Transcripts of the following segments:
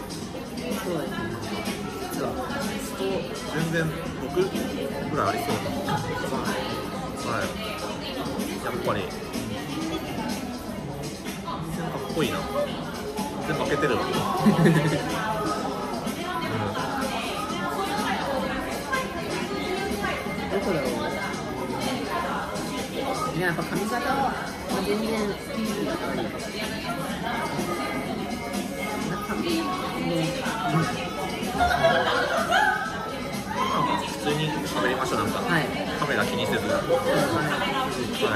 そうですね。実は全然6ぐらいありそうだ。はい。やっぱり全然かっこいいな。全然負けてるわ。 どこだろう。いや、やっぱ髪型は全然いいやっぱり。 普通に喋りましょう。なんか、 はい、 カメラ気にせず。はい、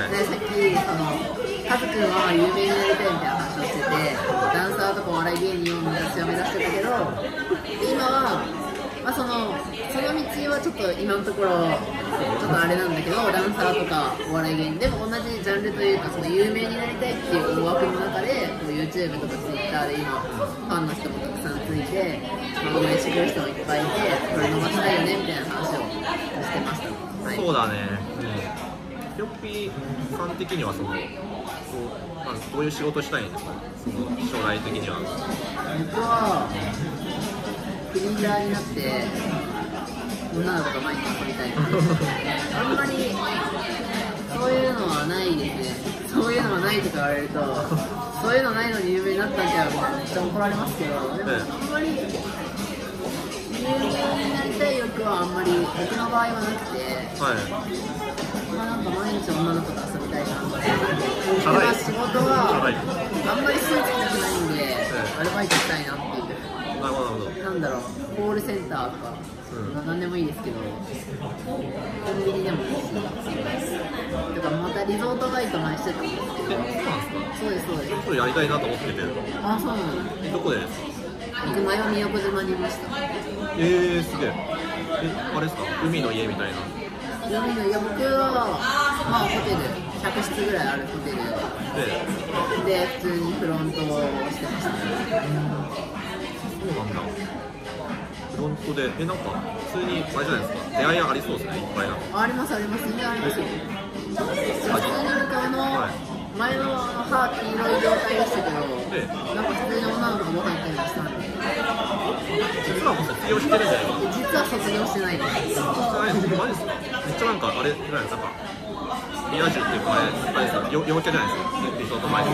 でさっきカズくんは有名になりたいみたいな話をしてて、ダンサーとかお笑い芸人を目指してたけど、今は、まあ、その道はちょっと今のところちょっとあれなんだけど、ダンサーとかお笑い芸人でも同じジャンルというか、その有名になりたいっていう大枠の中でこう YouTube とか Twitter で今ファンの人もたくさんついて、応援してくれる人もいっぱいいて、これ伸ばしたいよねみたいな話をしてました。はい、 そうだね。ひよっぴーさん的にはそのどういう仕事したいんですか？その将来的には。 僕はフリーターになって女の子と毎日遊びたいので、あんまりそういうのはないですね。そういうのはないとか言われると、そういうのないのに有名になったんちゃうみたいなめっちゃ怒られますけど、でもあんまり有名になりたい欲はあんまり僕の場合はなくて、 はい、 まあなんか毎日女の子と遊びたいなとか、仕事はあんまり数値高くないんで、アルバイトしたいなっていう。なんだろう、コールセンターとか、なんでもいいですけど、コンビニでもいいし、とかまたリゾートバイト前してたんですけど、そうですそうです。 それやりたいなと思ってて。 あ、そうなんです。 どこでですか？ 僕前は宮古島にいました。 すげえ。あれですか？海の家みたいな。 海の家、僕はまあホテル、100室ぐらいあるホテルで普通にフロントをしてましたね。 そうなんだ。フロントで、なんか普通にあれじゃないですか、出会いありそうですね、いっぱいなんか。 ありますあります、全然ありますよ。普通に向こうの前の歯黄色い状態でしたけど、なんか普通に女の子がご飯行ったりもしたんで。 実はもう卒業してるんじゃないですか？ 実は卒業してないです。 マジですか？めっちゃなんかあれじゃないですか、リア充っていうか、あれですか、陽キャじゃないですか、リゾートバイト。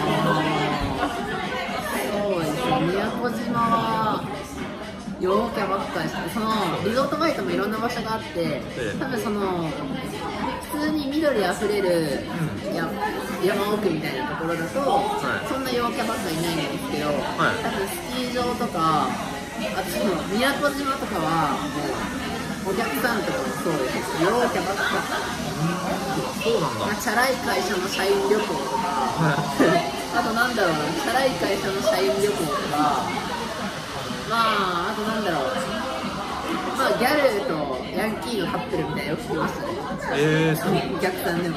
そうですね、宮古島は陽キャばっかりして、そのリゾートバイトもいろんな場所があって、多分その普通に緑あふれる山奥みたいなところだと、そんな陽キャばっかりいないんですけど、多分スキー場とか、あとその宮古島とかはもうお客さんとかもそうです。陽キャばっかり。 そうなんだ。 チャラい会社の社員旅行とか、あとなんだろうな、チャラい会社の社員旅行とか、まああとなんだろう、まあギャルとヤンキーのカップルみたいなよく聞きましたね。お客さんでも。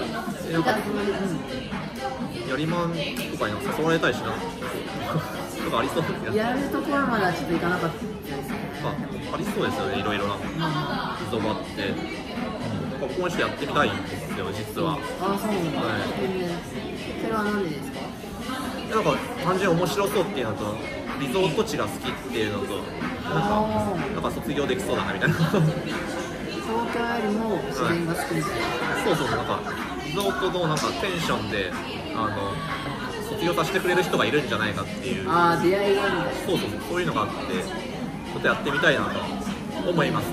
やりまんとかに誘われたりしなとかありそうですね。 やるところまではちょっと行かなかったですね。 ありそうですよね、いろいろなリゾバって。僕もちょっとやってみたいんですよ、実は。 あ、そうなんだ。それは何でですか？ なんか単純に面白そうっていうのと、リゾート地が好きっていうのと、なんか卒業できそうだなみたいな。 東京よりも自然が好きみたいな。 そう、なんかリゾートのなんかテンションで卒業させてくれる人がいるんじゃないかっていう。 出会いがあるんだ。 そういうのがあって、ちょっとやってみたいなと思います。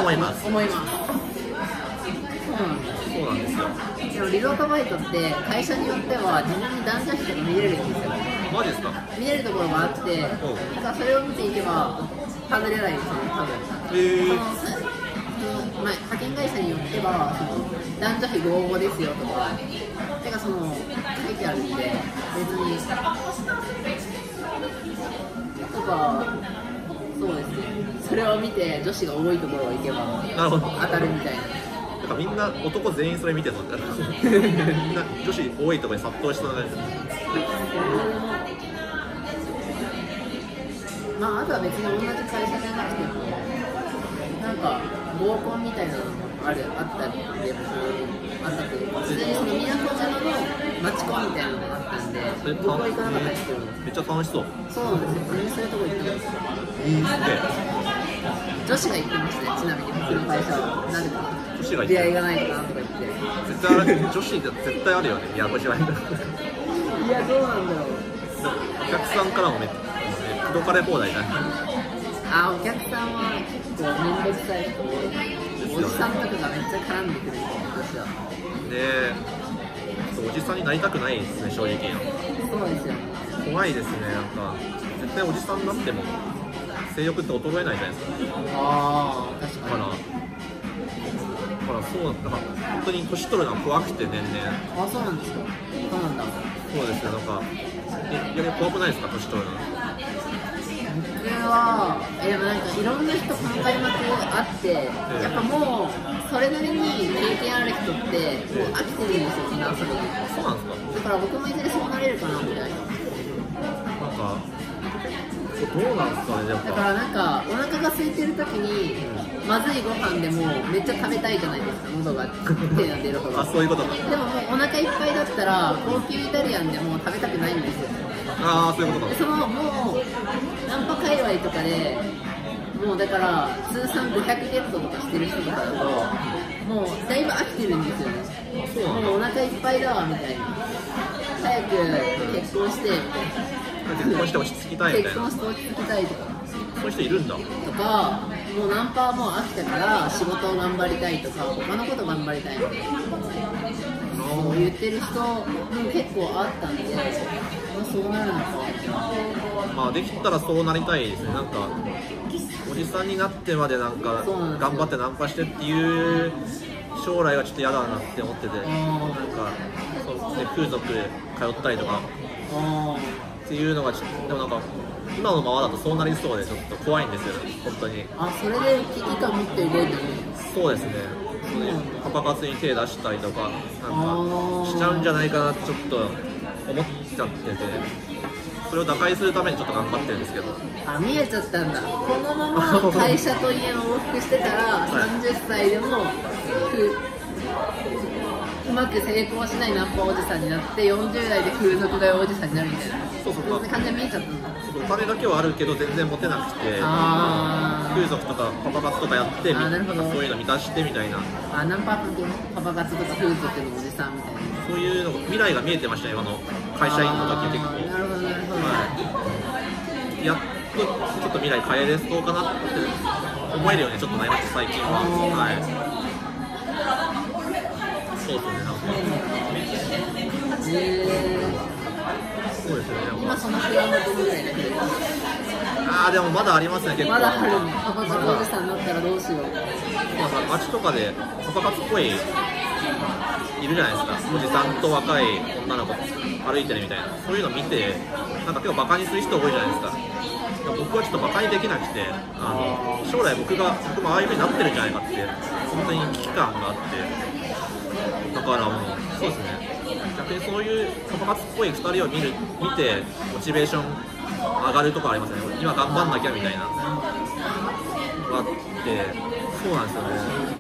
そうなんですよ。 でもリゾートバイトって会社によっては自分に男女比とか見れるんですよ。 マジですか？ 見れるところがあって、なんかそれを見ていけば外れないですよね、多分。派遣会社によっては男女比55ですよとか、てかその書いてあるんで、別にとか、そうですね、それを見て女子が多いところを行けば当たるみたいな。 なんかみんな男全員それ見てそうだみんな女子多いところに殺到しそうな感じです。 まあ、あとは別に同じ会社じゃなくても、なんか合コンみたいなのもあったりで、あったというか、普通にその宮古島の町コンみたいなのがあったんで、僕は行かなかったんですけど、 めっちゃ楽しそう。 そうなんですよ、そういうとこ行ったんですよ。 女子が言ってましたね、ちなみに僕の会社は。なんでかな、 女子が出会いがないとかなんとか言って。 絶対ある、女子って絶対あるよね、宮古島に。 いや、どうなんだろう。 お客さんからもめっちゃ口説かれ放題じゃない。 あ、お客さんは結構面倒くさい人多い。おじさんとかがめっちゃ絡んでくるみたいな、私は。 で、おじさんになりたくないですね、正直。 そうですよね。 怖いですね、なんか絶対おじさんになっても性欲って衰えないじゃないですか。 ああ、確だからそうなんだから本当に年取るのは怖くて年々。 あ、そうなんですか。そうなんだ。 そうですよ、なんか逆に怖くないですか、年取るの。 僕は、でもなんかいろんな人この開幕あって、やっぱもうそれなりに経験ある人ってもう飽きてるんですよ、みんなそれに。 そうなんですか。 だから僕もいずれそうなれるかなみたいな。 なんかどうなんですかね、やっだかぱ。 らなんかお腹が空いてる時にまずいご飯でもめっちゃ食べたいじゃないですか、喉が手が出るほど。 あ、そういうことか。 でももうお腹いっぱいだったら高級イタリアンでも食べたくないんですよ。 ああ、そういうことか。 そのもうナンパ界隈とかでもうだから通算500ゲットとかしてる人とかだともうだいぶ飽きてるんですよね。 そうなんだ。 もうお腹いっぱいだわみたいな、早く結婚してみたい結婚して落ち着きたな、 いみたいな。 結婚して落ち着きたいとかそういう人いるんだ。 とか、もうナンパはもう飽きたから仕事を頑張りたいとか他のこと頑張りたいみたいな、そう言ってる人も結構あったんで、まあ、そうなるのか。 まあできたらそうなりたいですね。なんかおじさんになってまでなんかそうなんですよ頑張ってナンパしてっていう将来はちょっと嫌だなって思ってて、なんかそうで風俗通ったりとかっていうのがでもなんか今のままだとそうなりそうでちょっと怖いんですよ、本当に。 あ、それで危機感持って動いてる。 そうですね。そういうパパ活に手出したりとかなんかしちゃうんじゃないかなってちょっと思っちゃってて、それを打開するためにちょっと頑張ってるんですけど。 あ、見えちゃったんだ。このまま会社と家を往復してたら30歳でもうまく成功しないナンパおじさんになって40代で風俗街おじさんになるみたいな、 そうそう、 そんな感じで見えちゃったんだ。 お金だけはあるけど全然モテなくて、 あ風俗とかパパ活とかやってあー、なるほど。 そういうの満たしてみたいな、 あ、ナンパ関係ね、パパ活とか風俗のおじさんみたいな。 そういうの未来が見えてましたね、今の会社員の時は結構。 なるほどなるほど、 はい、やっとちょっと未来変えれそうかなって思えるようにちょっとなりました最近は。はい、そうですね、なんかそうですね。 今その不安はどのぐらいだけど。 ああ、でもまだありますね、結構。 まだあるの。パパ活おじさんになったらどうしよう。 なんか街とかでパパ活っぽいいるじゃないですか、おじさんと若い女の子歩いてるみたいな、そういうの見てなんか結構バカにする人多いじゃないですか。でも僕はちょっとバカにできなくて、将来僕もああいう風になってるんじゃないかって本当に危機感があって、だからもうそうですね、逆にそういうパパ活っぽい2人を見てモチベーション上がるとかありますね。今頑張んなきゃみたいなのがあって、そうなんですよね。